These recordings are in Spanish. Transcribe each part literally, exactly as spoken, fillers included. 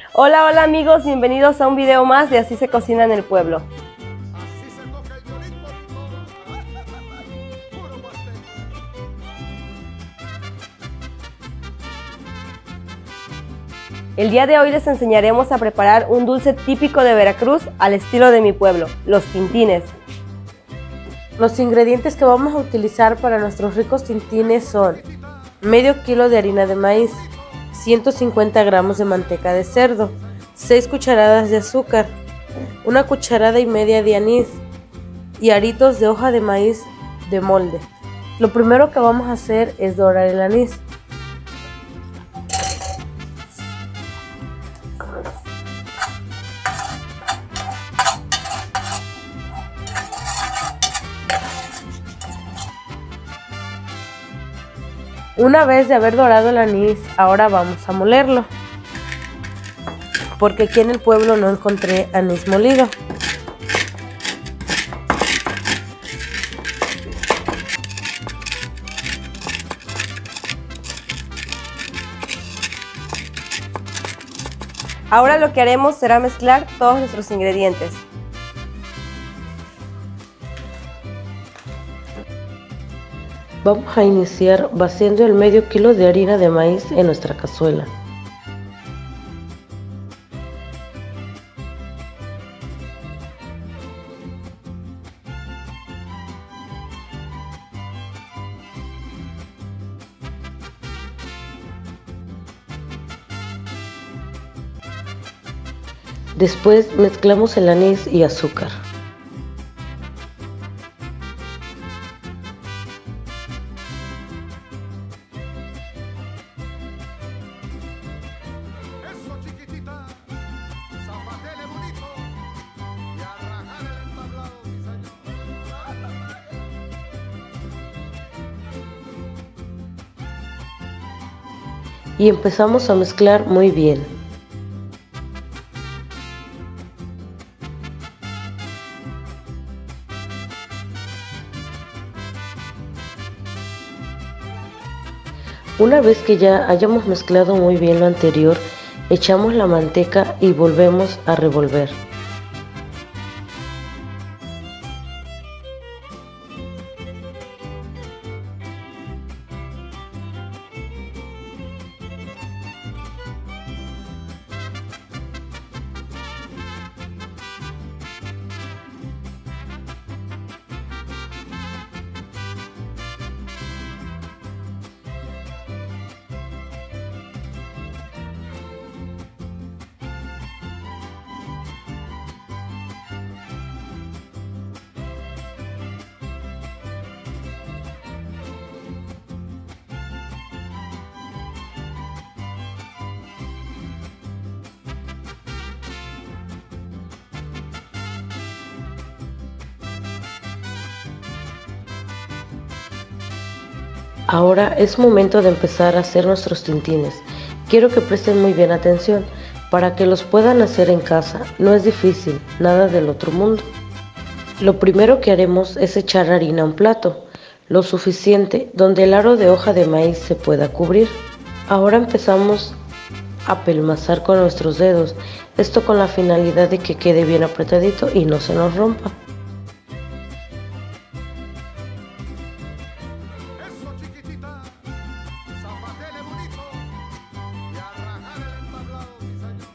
Hola, hola amigos, bienvenidos a un video más de Así se cocina en el pueblo. Así se toca el violín bonito. Puro huasteco. El día de hoy les enseñaremos a preparar un dulce típico de Veracruz al estilo de mi pueblo, los tintines. Los ingredientes que vamos a utilizar para nuestros ricos tintines son medio kilo de harina de maíz, ciento cincuenta gramos de manteca de cerdo, seis cucharadas de azúcar, una cucharada y media de anís y aritos de hoja de maíz de molde. Lo primero que vamos a hacer es dorar el anís. Una vez de haber dorado el anís, ahora vamos a molerlo, porque aquí en el pueblo no encontré anís molido. Ahora lo que haremos será mezclar todos nuestros ingredientes. Vamos a iniciar vaciando el medio kilo de harina de maíz en nuestra cazuela. Después mezclamos el anís y azúcar. Eso, chiquitita. Zapatele bonito. Y a rajar el entablado, mi señor. Y empezamos a mezclar muy bien. Una vez que ya hayamos mezclado muy bien lo anterior, echamos la manteca y volvemos a revolver. Ahora es momento de empezar a hacer nuestros tintines. Quiero que presten muy bien atención para que los puedan hacer en casa. No es difícil, nada del otro mundo. Lo primero que haremos es echar harina a un plato, lo suficiente donde el aro de hoja de maíz se pueda cubrir. Ahora empezamos a pelmazar con nuestros dedos, esto con la finalidad de que quede bien apretadito y no se nos rompa. Eso, chiquitita. Zapatele bonito. Y a rajar el entablado, mi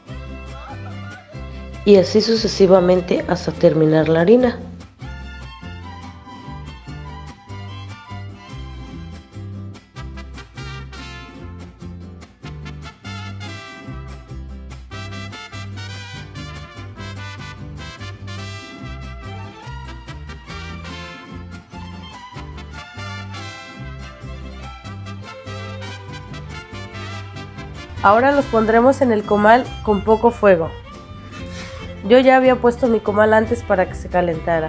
señor. Y así sucesivamente hasta terminar la harina. Ahora los pondremos en el comal con poco fuego. Yo ya había puesto mi comal antes para que se calentara.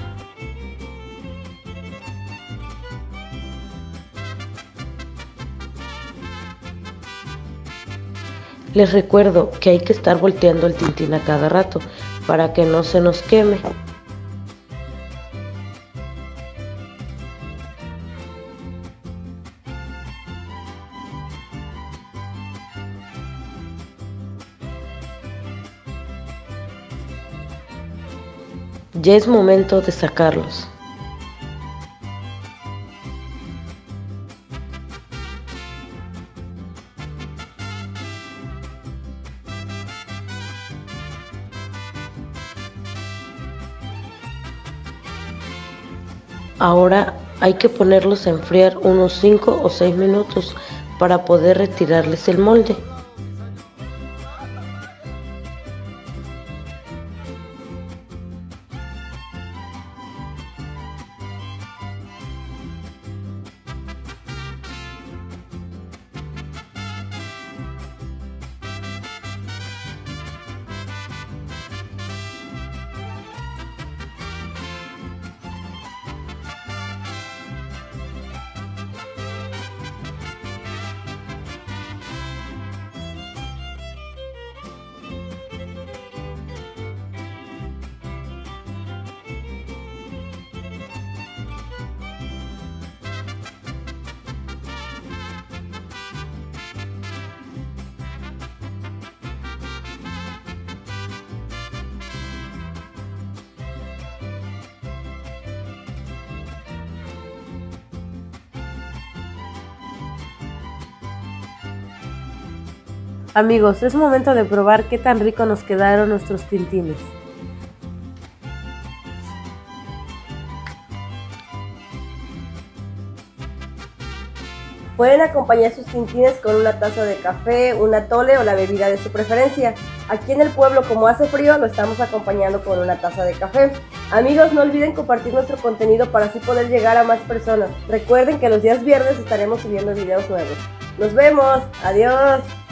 Les recuerdo que hay que estar volteando el tintín a cada rato para que no se nos queme. Ya es momento de sacarlos. Ahora hay que ponerlos a enfriar unos cinco o seis minutos para poder retirarles el molde. Amigos, es momento de probar qué tan rico nos quedaron nuestros tintines. Pueden acompañar sus tintines con una taza de café, un atole o la bebida de su preferencia. Aquí en el pueblo, como hace frío, lo estamos acompañando con una taza de café. Amigos, no olviden compartir nuestro contenido para así poder llegar a más personas. Recuerden que los días viernes estaremos subiendo videos nuevos. ¡Nos vemos! ¡Adiós!